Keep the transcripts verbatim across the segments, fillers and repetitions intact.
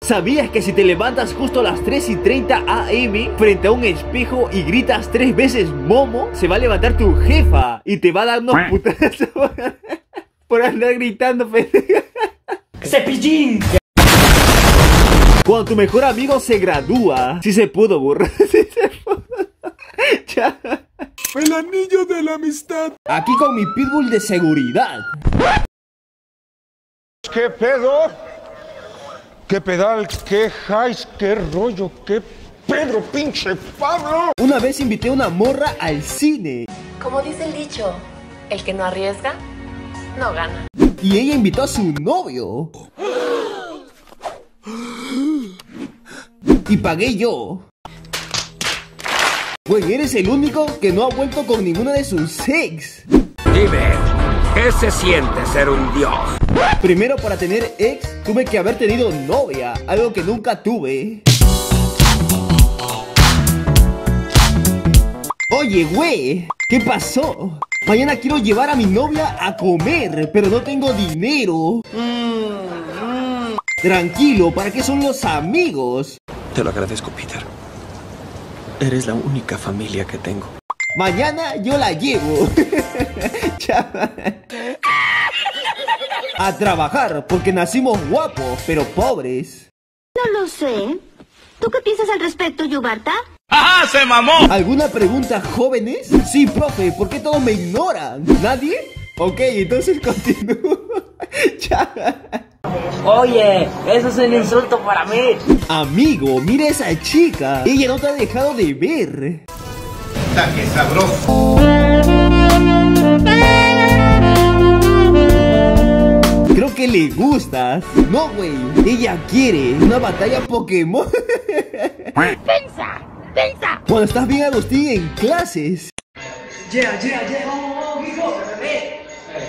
¿Sabías que si te levantas justo a las tres y treinta a eme frente a un espejo y gritas tres veces Momo, se va a levantar tu jefa y te va a dar unos putazos por andar gritando, pendejo? ¡Cepillín! Cuando tu mejor amigo se gradúa, si se pudo, burro. Si se pudo. Ya. El anillo de la amistad. Aquí con mi pitbull de seguridad. ¿Qué pedo? ¿Qué pedal? ¿Qué highs? ¿Qué rollo? ¿Qué Pedro, pinche Pablo? Una vez invité a una morra al cine. Como dice el dicho, el que no arriesga, no gana. Y ella invitó a su novio. Y pagué yo. Pues eres el único que no ha vuelto con ninguna de sus ex. Dime, ¿qué se siente ser un dios? Primero, para tener ex, tuve que haber tenido novia, algo que nunca tuve. Oye, güey, ¿qué pasó? Mañana quiero llevar a mi novia a comer, pero no tengo dinero. Mm, mm. Tranquilo, ¿para qué son los amigos? Te lo agradezco, Peter. Eres la única familia que tengo. Mañana yo la llevo. A trabajar, porque nacimos guapos, pero pobres. No lo sé. ¿Tú qué piensas al respecto, Yubarta? ¡Ajá, se mamó! ¿Alguna pregunta, jóvenes? Sí, profe, ¿por qué todos me ignoran? ¿Nadie? Ok, entonces continúo. Oye, eso es un insulto para mí. Amigo, mira a esa chica. Ella no te ha dejado de ver. ¡Ta que sabroso! Creo que le gustas. No, güey. Ella quiere una batalla Pokémon. ¡Pensa! ¡Pensa! Cuando estás bien Agustín en clases. Yeah, yeah, yeah. Oh, oh, amigo, bebé.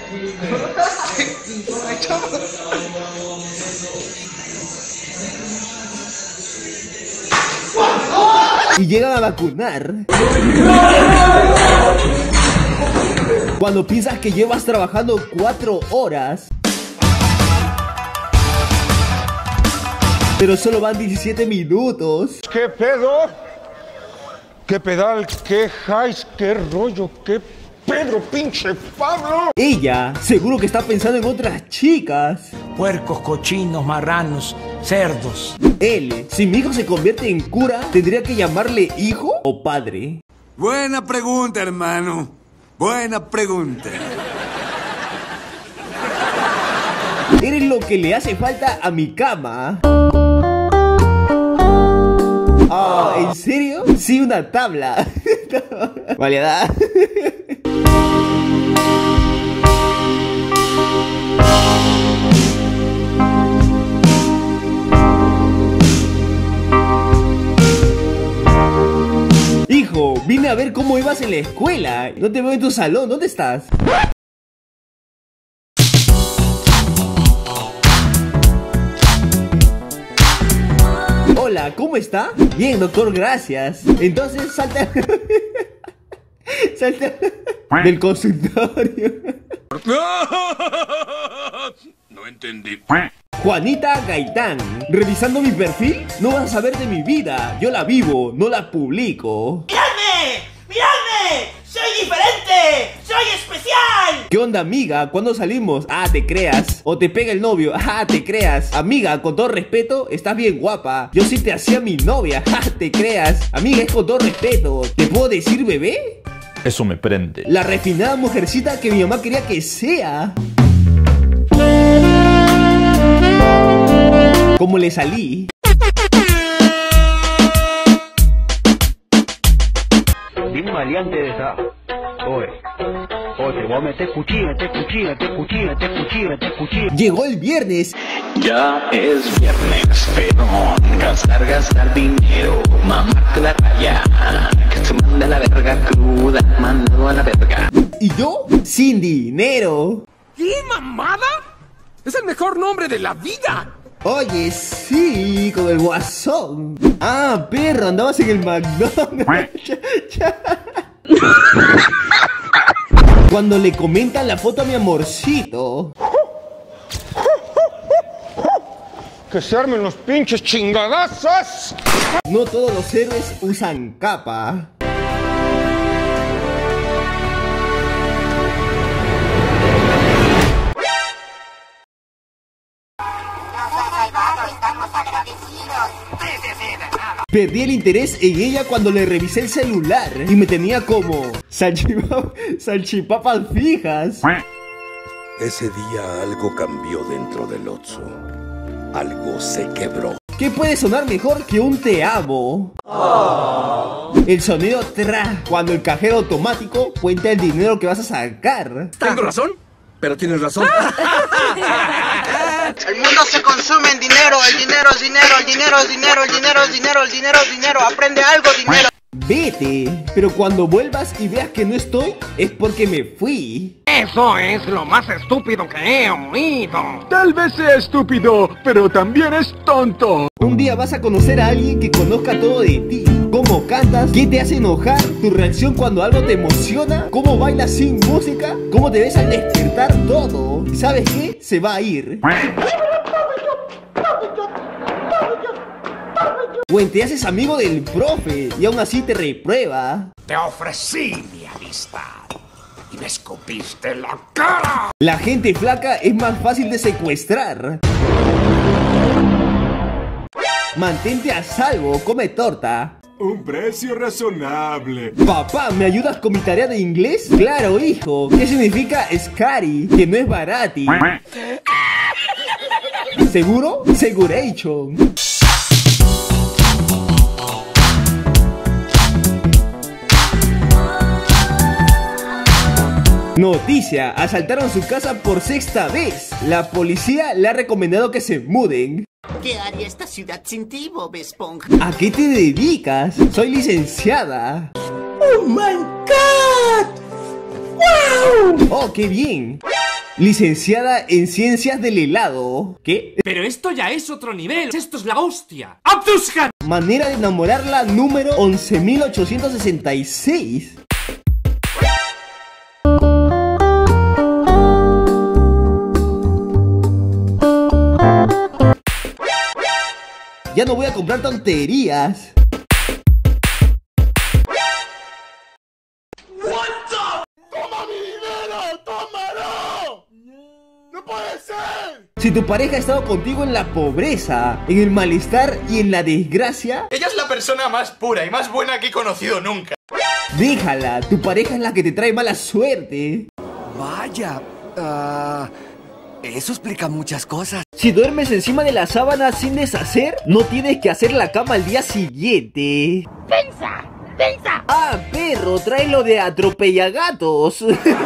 Y llegan a vacunar. Cuando piensas que llevas trabajando cuatro horas, pero solo van diecisiete minutos. ¿Qué pedo? ¿Qué pedal? ¿Qué highs? ¿Qué rollo? ¿Qué Pedro, pinche Pablo? Ella seguro que está pensando en otras chicas. Puercos, cochinos, marranos, cerdos. Él, si mi hijo se convierte en cura, ¿tendría que llamarle hijo o padre? Buena pregunta, hermano. Buena pregunta. Eres lo que le hace falta a mi cama. Oh, ¿en serio? Sí, una tabla. Variedad. Hijo, vine a ver cómo ibas en la escuela. No te veo en tu salón. ¿Dónde estás? Hola, ¿cómo está? Bien, doctor, gracias. Entonces, salta... salta... del consultorio. No entendí. Juanita Gaitán. ¿Revisando mi perfil? No vas a saber de mi vida. Yo la vivo, no la publico. ¡Miradme! ¡Miradme! ¡Soy diferente! ¡Soy especial! ¿Qué onda, amiga? ¿Cuándo salimos? Ah, te creas. O te pega el novio. Ah, te creas. Amiga, con todo respeto, estás bien guapa. Yo sí te hacía mi novia. Ah, te creas. Amiga, es con todo respeto. ¿Te puedo decir bebé? Eso me prende. La refinada mujercita que mi mamá quería que sea. ¿Cómo le salí? Bien maleante de esa. Oye, oye, te voy a meter cuchilla, te cuchilla, te cuchilla, te cuchilla, te cuchilla. Llegó el viernes. Ya es viernes, pero gastar, gastar dinero, mamarte la raya, que se manda la verga cruda, mandado a la verga. Y yo, sin dinero. ¿Qué mamada? Es el mejor nombre de la vida. Oye, sí, con el guasón. Ah, perro, andabas en el McDonald's. Cuando le comentan la foto a mi amorcito. Que se armen los pinches chingadazos. No todos los héroes usan capa. Perdí el interés en ella cuando le revisé el celular y me tenía como salchipap salchipapas fijas. Ese día algo cambió dentro del Otso. Algo se quebró. ¿Qué puede sonar mejor que un te amo? Oh. El sonido tra cuando el cajero automático cuenta el dinero que vas a sacar. ¿Tengo razón? Pero tienes razón. El mundo se consume en dinero, el dinero es dinero, el dinero es dinero, el dinero es dinero, el dinero es dinero, aprende algo, dinero. Vete, pero cuando vuelvas y veas que no estoy, es porque me fui. Eso es lo más estúpido que he oído. Tal vez sea estúpido, pero también es tonto. Un día vas a conocer a alguien que conozca todo de ti. Cómo cantas, qué te hace enojar, tu reacción cuando algo te emociona, cómo bailas sin música, cómo te ves al despertar, todo. ¿Y sabes qué? Se va a ir. O te haces amigo del profe y aún así te reprueba. Te ofrecí mi amistad y me escupiste la cara. La gente flaca es más fácil de secuestrar. Mantente a salvo, come torta. Un precio razonable. Papá, ¿me ayudas con mi tarea de inglés? Claro, hijo. ¿Qué significa scary? Que no es barati. ¿Seguro? Seguration. Noticia, asaltaron su casa por sexta vez. La policía le ha recomendado que se muden. ¿Qué haría esta ciudad sin ti, Bob Esponja? ¿A qué te dedicas? Soy licenciada. ¡Oh, my God! ¡Wow! ¡Oh, qué bien! Licenciada en Ciencias del Helado. ¿Qué? Pero esto ya es otro nivel. Esto es la hostia. ¡Abdushan! Manera de enamorarla número once mil ochocientos sesenta y seis. Ya no voy a comprar tonterías. ¡Toma mi dinero! ¡Tómalo! ¡No puede ser! Si tu pareja ha estado contigo en la pobreza, en el malestar y en la desgracia, ella es la persona más pura y más buena que he conocido nunca. Déjala, tu pareja es la que te trae mala suerte. Vaya, uh, eso explica muchas cosas. Si duermes encima de la sábana sin deshacer, no tienes que hacer la cama al día siguiente. ¡Pensa! ¡Pensa! Ah, perro, tráelo de atropellagatos.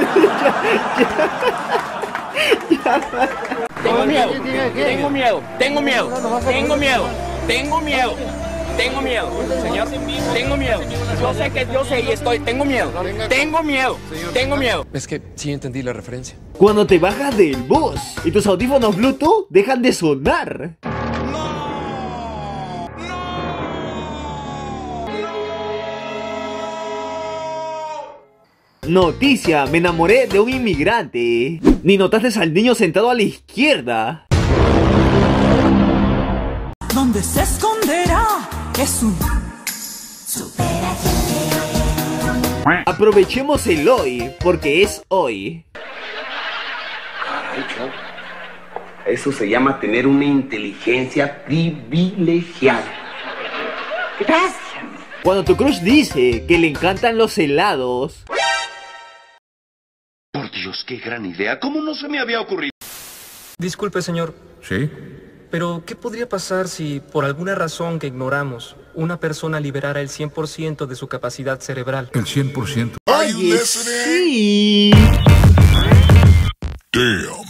Tengo miedo, tengo miedo, tengo miedo, tengo miedo, tengo miedo, tengo miedo, señor, tengo miedo. Yo sé que yo sé y estoy, tengo miedo, tengo miedo, tengo miedo. Es que sí entendí la referencia. Cuando te bajas del bus y tus audífonos Bluetooth dejan de sonar. Noticia, me enamoré de un inmigrante. Ni notaste al niño sentado a la izquierda. ¿Dónde se esconderá? Es un Aprovechemos el hoy, porque es hoy. Ay, eso se llama tener una inteligencia privilegiada. Gracias. Cuando tu crush dice que le encantan los helados. Por Dios, qué gran idea. ¿Cómo no se me había ocurrido? Disculpe, señor. ¿Sí? Pero, ¿qué podría pasar si, por alguna razón que ignoramos, una persona liberara el cien por ciento de su capacidad cerebral? El cien por ciento. Oye, sí. Damn.